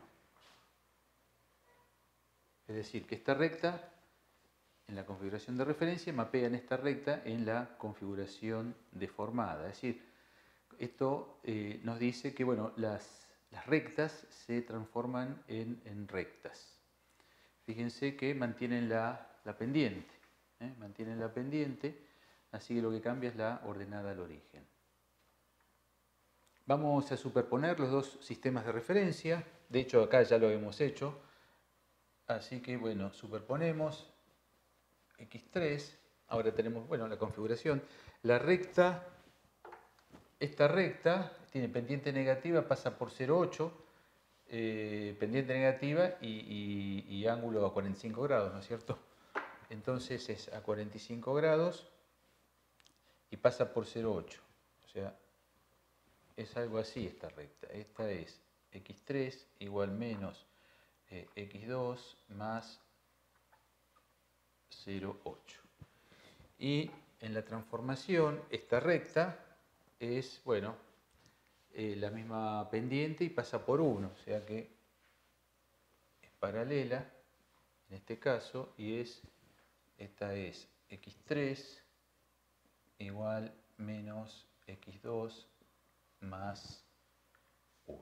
Es decir, que esta recta, en la configuración de referencia, mapea en esta recta en la configuración deformada. Es decir, esto eh, nos dice que bueno, las, las rectas se transforman en, en rectas. Fíjense que mantienen la, la pendiente, ¿eh? mantienen la pendiente, así que lo que cambia es la ordenada al origen. Vamos a superponer los dos sistemas de referencia, de hecho acá ya lo hemos hecho, así que bueno, superponemos equis tres, ahora tenemos bueno, la configuración, la recta, esta recta tiene pendiente negativa, pasa por cero coma ocho, eh, pendiente negativa y, y, y ángulo a cuarenta y cinco grados, ¿no es cierto? Entonces es a cuarenta y cinco grados y pasa por cero coma ocho, o sea, es algo así esta recta. Esta es equis tres igual menos eh, equis dos más cero coma ocho. Y en la transformación, esta recta es, bueno, eh, la misma pendiente y pasa por uno, o sea que es paralela en este caso y es, esta es equis tres igual menos equis dos más uno.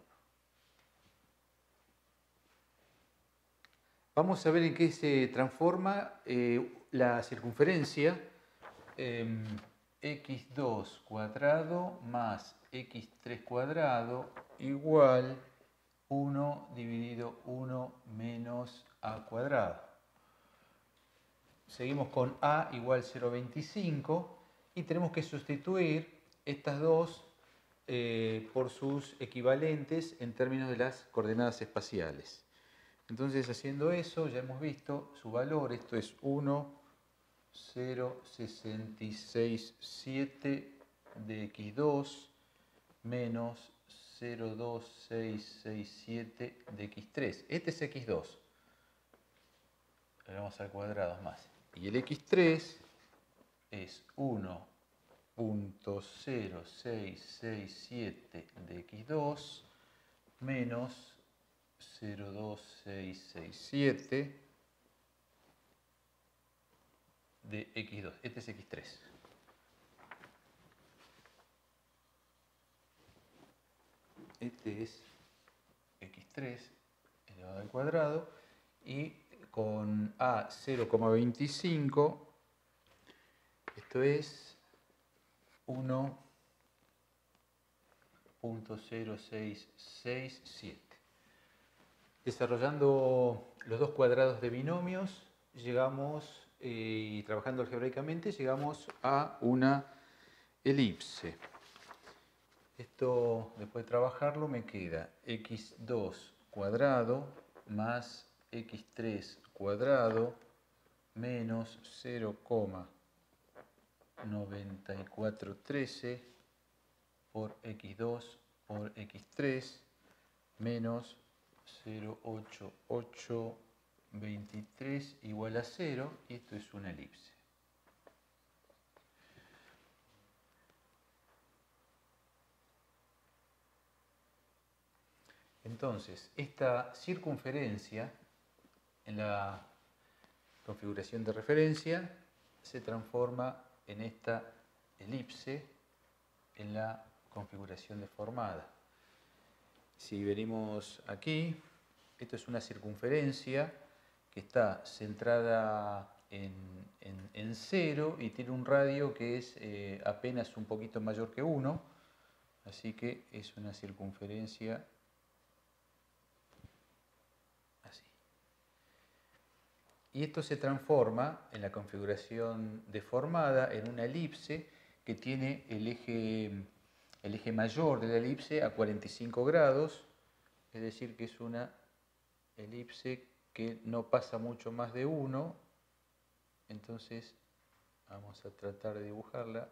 Vamos a ver en qué se transforma eh, la circunferencia eh, equis dos cuadrado más equis tres cuadrado igual uno dividido uno menos a cuadrado. Seguimos con a igual cero coma veinticinco y tenemos que sustituir estas dos eh, por sus equivalentes en términos de las coordenadas espaciales. Entonces, haciendo eso, ya hemos visto su valor, esto es uno coma cero seis seis siete de equis dos menos cero coma dos seis seis siete de equis tres. Este es equis dos. Le vamos al cuadrado más. Y el equis tres es uno coma cero seis seis siete de equis dos menos cero coma dos seis seis siete de equis dos. Este es equis tres. Este es equis tres elevado al cuadrado y con a cero coma veinticinco, esto es uno coma cero seis seis siete. Desarrollando los dos cuadrados de binomios, llegamos, eh, y trabajando algebraicamente, llegamos a una elipse. Esto, después de trabajarlo, me queda equis dos cuadrado más equis tres cuadrado menos cero coma noventa y cuatro trece por equis dos por equis tres menos cero coma ochenta y ocho veintitrés igual a cero, y esto es una elipse. Entonces, esta circunferencia en la configuración de referencia se transforma en esta elipse en la configuración deformada. Si venimos aquí, esto es una circunferencia que está centrada en, en, en cero y tiene un radio que es eh, apenas un poquito mayor que uno, así que es una circunferencia así. Y esto se transforma en la configuración deformada en una elipse que tiene el eje, el eje mayor de la elipse a cuarenta y cinco grados, es decir que es una elipse que no pasa mucho más de uno. Entonces vamos a tratar de dibujarla.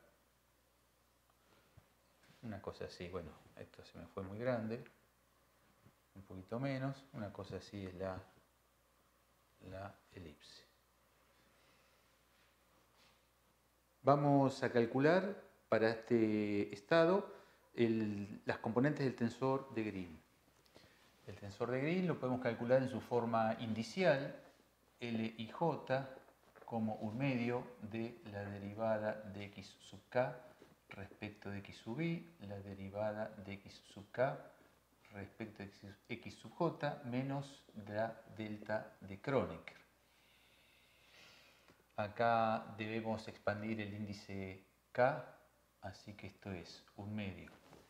Una cosa así, bueno, esto se me fue muy grande, un poquito menos, una cosa así es la, la elipse. Vamos a calcular para este estado el, las componentes del tensor de Green. El tensor de Green lo podemos calcular en su forma indicial, L I J, como un medio de la derivada de x sub k respecto de x sub i, la derivada de x sub k respecto de x sub j, menos la delta de Kronecker. Acá debemos expandir el índice k, así que esto es un medio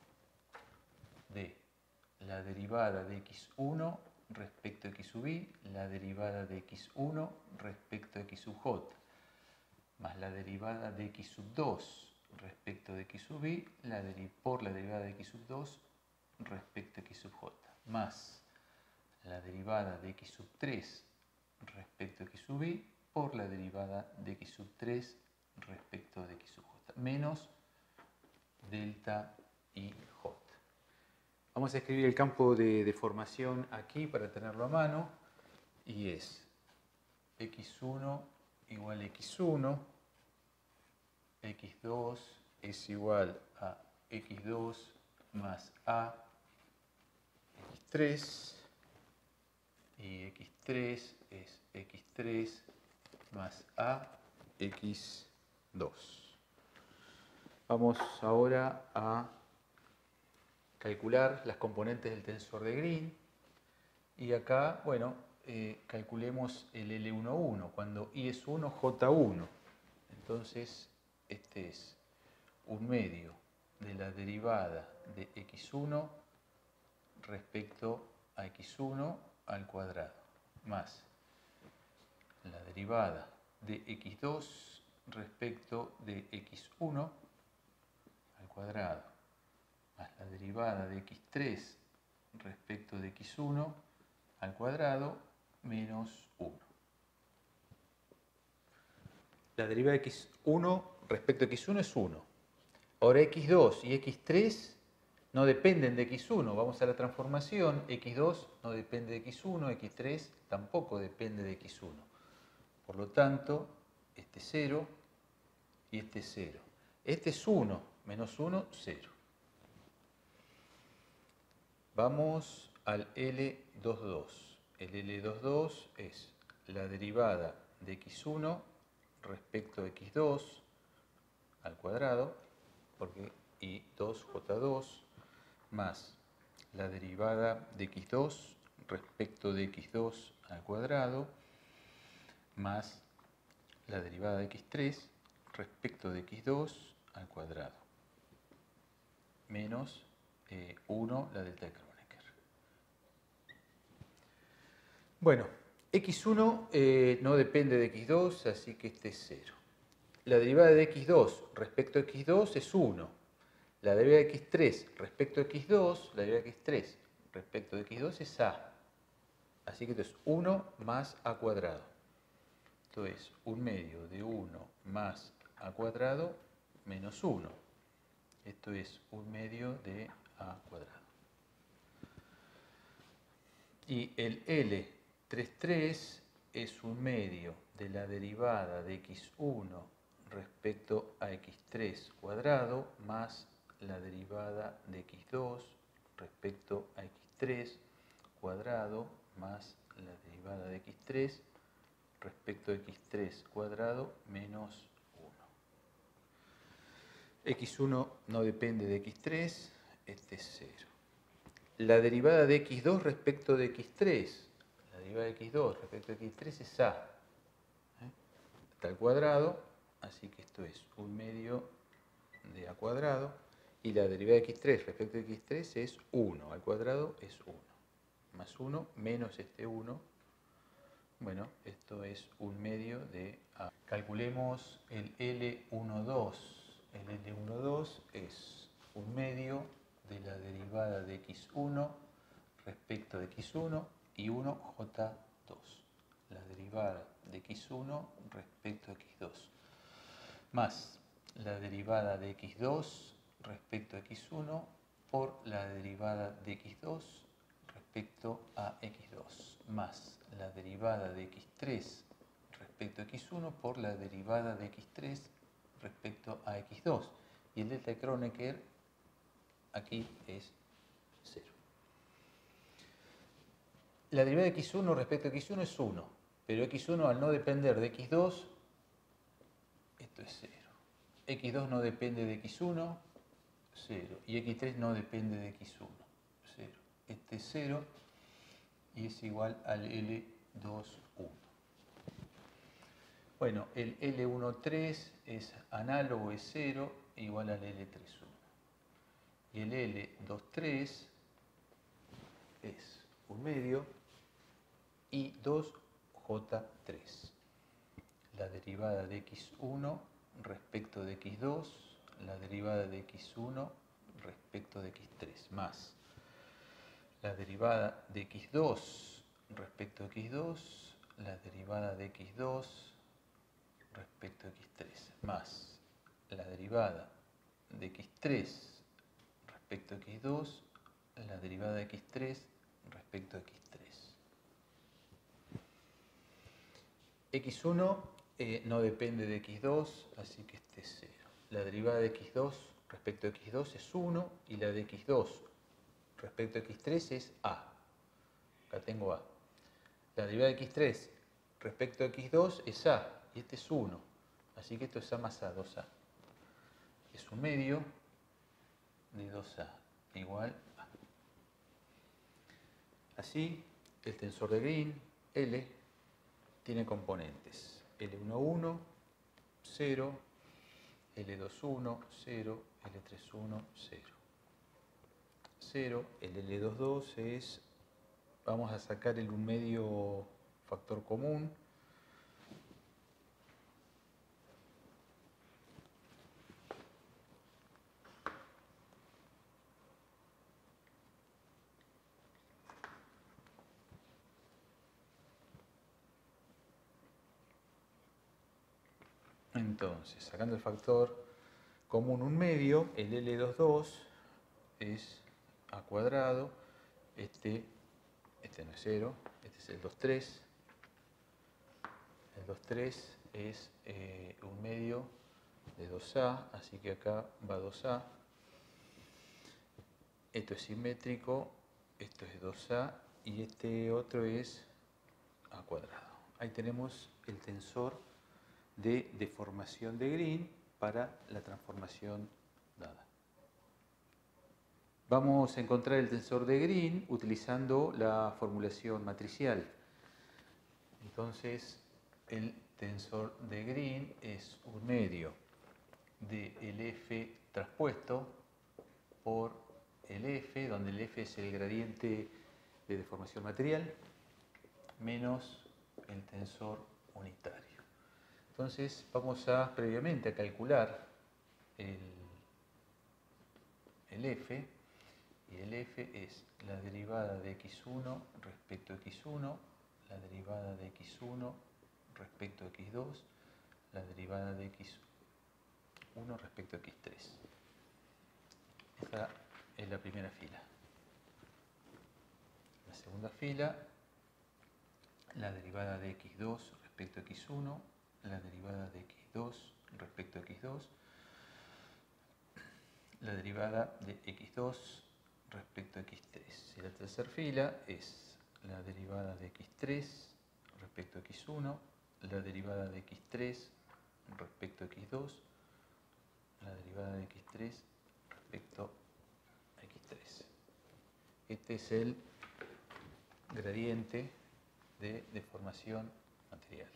de la derivada de equis uno respecto a x sub i, la derivada de equis uno respecto a x sub j, más la derivada de x sub dos respecto de x sub i, la por la derivada de x sub dos respecto a x sub j, más la derivada de x sub tres respecto a x sub i por la derivada de x sub tres respecto de x sub j, menos delta i j. Vamos a escribir el campo de deformación aquí para tenerlo a mano, y es equis uno igual a equis uno, equis dos es igual a equis dos más a equis tres, y equis tres es equis tres más a equis dos. Vamos ahora a calcular las componentes del tensor de Green, y acá, bueno, eh, calculemos el L uno uno, cuando I es uno, J uno. Entonces, este es un medio de la derivada de equis uno respecto a equis uno al cuadrado, más la derivada de equis dos respecto de equis uno al cuadrado, más la derivada de equis tres respecto de equis uno al cuadrado, menos uno. La derivada de equis uno respecto a equis uno es uno. Ahora equis dos y equis tres no dependen de equis uno. Vamos a la transformación. equis dos no depende de equis uno, equis tres tampoco depende de equis uno. Por lo tanto, este es cero y este es cero. Este es uno, menos uno, cero. Vamos al L veintidós. El L veintidós es la derivada de equis uno respecto a equis dos al cuadrado, porque I dos J dos, más la derivada de equis dos respecto de equis dos al cuadrado, más la derivada de equis tres respecto de equis dos al cuadrado, menos eh, uno la delta de Kronecker. Bueno, equis uno eh, no depende de equis dos, así que este es cero. La derivada de equis dos respecto a equis dos es uno. La derivada de equis tres respecto a equis dos, la derivada de equis tres respecto de equis dos es a. Así que esto es uno más a cuadrado. Esto es un medio de uno más a cuadrado menos uno. Esto es un medio de a cuadrado. Y el L treinta y tres es un medio de la derivada de equis uno respecto a equis tres cuadrado más la derivada de equis dos respecto a equis tres cuadrado más la derivada de equis tres respecto a equis tres cuadrado menos uno. equis uno no depende de equis tres, este es cero. La derivada de equis dos respecto de equis tres, la derivada de equis dos respecto de equis tres es a. ¿eh? Está al cuadrado, así que esto es un medio de a cuadrado. Y la derivada de equis tres respecto de equis tres es uno. Al cuadrado es uno. Más uno menos este uno. Bueno, esto es un medio de a. Calculemos el L doce. El L doce es un medio de la derivada de equis uno respecto de equis uno y uno jota dos. La derivada de equis uno respecto a equis dos. Más la derivada de equis dos respecto a equis uno por la derivada de equis dos respecto a equis dos. Más la derivada de equis tres respecto a equis uno por la derivada de equis tres respecto a equis dos. Y el delta de Kronecker aquí es cero. La derivada de equis uno respecto a equis uno es uno, pero equis uno al no depender de equis dos, esto es cero. equis dos no depende de equis uno, cero. Y equis tres no depende de equis uno, cero. Este es cero y es igual al L veintiuno. Bueno, el L trece es análogo, es cero, igual al L treinta y uno. Y el L veintitrés es un medio y dos jota tres. La derivada de equis uno respecto de equis dos, la derivada de equis uno respecto de equis tres, más la derivada de equis dos respecto a equis dos, la derivada de equis dos respecto a equis tres, más la derivada de equis tres respecto a equis dos, la derivada de equis tres respecto a equis tres. equis uno eh, no depende de equis dos, así que este es cero. La derivada de equis dos respecto a equis dos es uno y la de equis dos respecto a equis tres es a. Acá tengo a. La derivada de equis tres respecto a equis dos es a y este es uno. Así que esto es a más a, dos a. Es un medio de dos a igual a. Así, el tensor de Green, L, tiene componentes L uno, cero, L veintiuno, cero, L treinta y uno, cero. cero, el L veintidós es, vamos a sacar el un medio factor común. Entonces, sacando el factor común un medio, el L veintidós es a cuadrado, este, este no es cero, este es el veintitrés. El veintitrés es eh, un medio de dos a, así que acá va dos a. Esto es simétrico, esto es dos a y este otro es a cuadrado. Ahí tenemos el tensor de deformación de Green para la transformación dada. Vamos a encontrar el tensor de Green utilizando la formulación matricial. Entonces, el tensor de Green es un medio del F traspuesto por el F, donde el F es el gradiente de deformación material, menos el tensor unitario. Entonces vamos a previamente a calcular el, el f, y el f es la derivada de equis uno respecto a equis uno, la derivada de equis uno respecto a equis dos, la derivada de equis uno respecto a equis tres. Esta es la primera fila. La segunda fila, la derivada de equis dos respecto a equis uno, la derivada de equis dos respecto a equis dos, la derivada de equis dos respecto a equis tres. Y la tercera fila es la derivada de equis tres respecto a equis uno, la derivada de equis tres respecto a equis dos, la derivada de equis tres respecto a equis tres. Este es el gradiente de deformación material.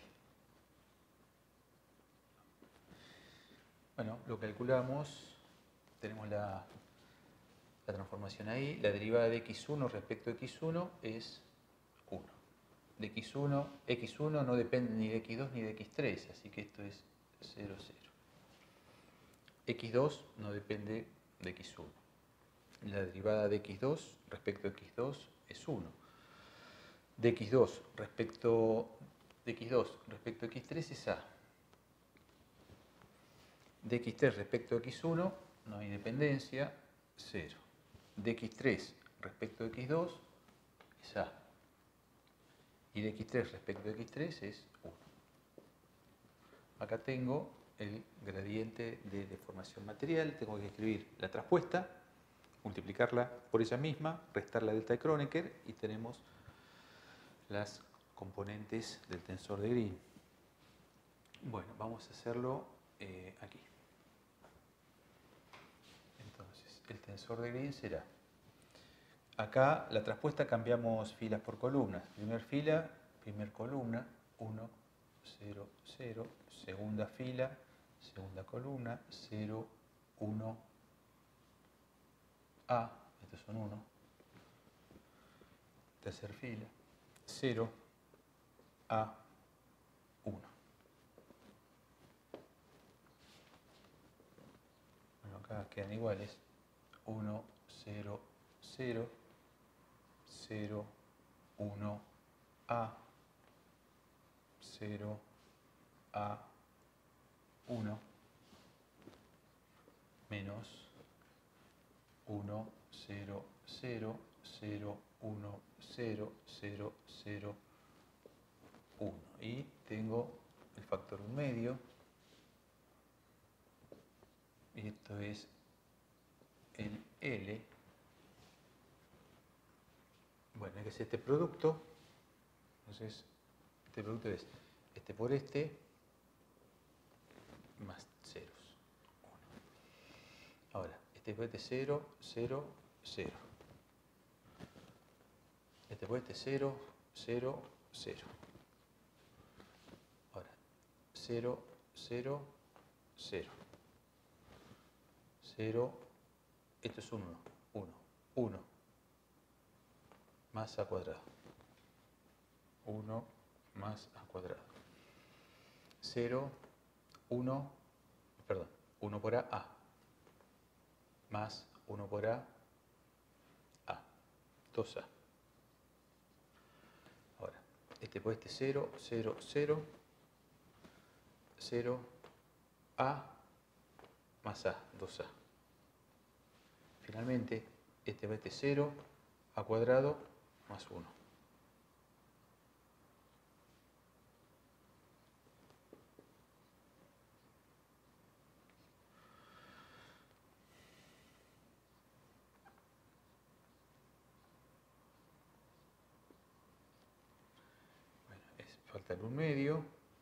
Bueno, lo calculamos, tenemos la, la transformación ahí, la derivada de equis uno respecto a equis uno es uno. De equis uno, equis uno no depende ni de equis dos ni de equis tres, así que esto es cero, cero. equis dos no depende de equis uno. La derivada de equis dos respecto a equis dos es uno. De equis dos respecto, de equis dos respecto a equis tres es a. De equis tres respecto a equis uno no hay dependencia, cero. De equis tres respecto a equis dos es a. Y de equis tres respecto a equis tres es uno. Acá tengo el gradiente de deformación material, tengo que escribir la traspuesta, multiplicarla por ella misma, restar la delta de Kronecker y tenemos las componentes del tensor de Green. Bueno, vamos a hacerlo eh, aquí. Entonces, el tensor de Green será, acá la traspuesta cambiamos filas por columnas. Primer fila, primer columna, uno, cero, cero. Segunda fila, segunda columna, cero, uno, A, estos son uno. Tercer fila, cero, A, uno. Bueno, acá quedan iguales. uno, cero, cero, cero, uno, A, cero, A, uno, menos uno, cero, cero, cero, uno, cero, cero, cero, uno. Y tengo el factor un medio. Y esto es el L. Bueno, hay que hacer este producto. Entonces, este producto es este por este más ceros. uno. Ahora, este por este cero, cero, cero. Este por este cero, cero, cero. Ahora, cero, cero, cero. cero, esto es uno, uno, uno, más a cuadrado. uno más a cuadrado. cero, uno, perdón, uno por A, A. Más uno por A, A. dos A. Ahora, este por este cero, cero, cero, cero, A, más A, dos A. Finalmente, este por este cero, A cuadrado, más uno. Falta el un medio,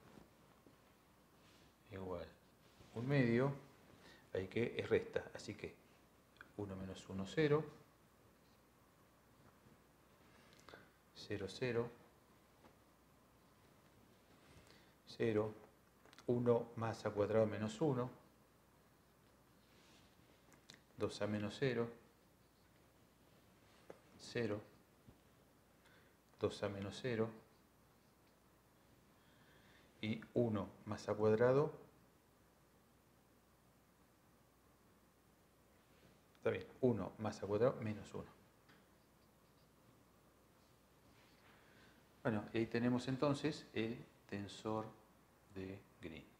igual un medio, hay que es resta, así que uno menos uno, cero, cero, cero, cero, uno más a cuadrado menos uno, dos a menos cero, cero, dos a menos cero, y uno más a cuadrado, está bien. uno más a cuadrado menos uno. Bueno, y ahí tenemos entonces el tensor de Green.